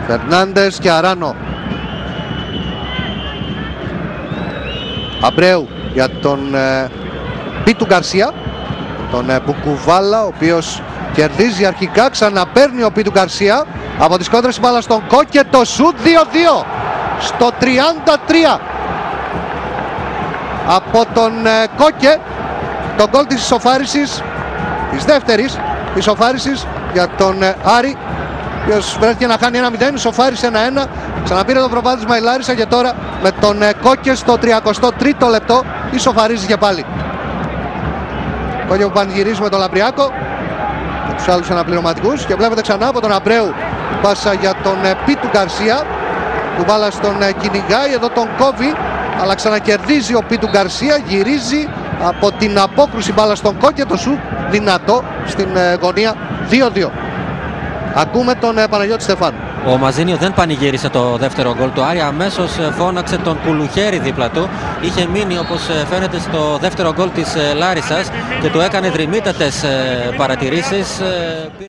Φερνάντες και Αράνο. Αμπρέου για τον Πίτου Γκαρσία, τον Μπουκουβάλα, ο οποίος κερδίζει αρχικά, ξαναπαίρνει ο Πίτου Γκαρσία από τις κόντρες, μπάλα στον Κόκε, το σουτ 2-2 στο 33 από τον Κόκε, το γκολ της ισοφάρισης, της δεύτερης ισοφάρισης για τον Άρη, ο οποίος βρέθηκε να χάνει 1-0, ισοφάρισε 1-1, ξαναπήρε το προβάδισμα η Λάρισα και τώρα με τον Κόκε στο 33ο λεπτό ισοφαρίζει και πάλι. Κόκε που πανηγυρίζει με τον Λαμπριάκο, με τους άλλους αναπληρωματικούς, και βλέπετε ξανά από τον Αμπρέου πάσα για τον Πίτου Γκαρσία, που μπάλα στον κυνηγάει, εδώ τον κόβει, αλλά ξανακερδίζει ο Πίτου Γκαρσία, γυρίζει από την απόκρουση μπάλα στον Κόκε, το σου δυνατό στην γωνία, 2-2. Ακούμε τον Παναγιώτη Στεφάνου. Ο Μαζίνιο δεν πανηγύρισε το δεύτερο γκολ του Άρη, αμέσως φώναξε τον Κουλουχέρη δίπλα του. Είχε μείνει, όπως φαίνεται, στο δεύτερο γκολ της Λάρισσας και του έκανε δρυμύτατες παρατηρήσεις.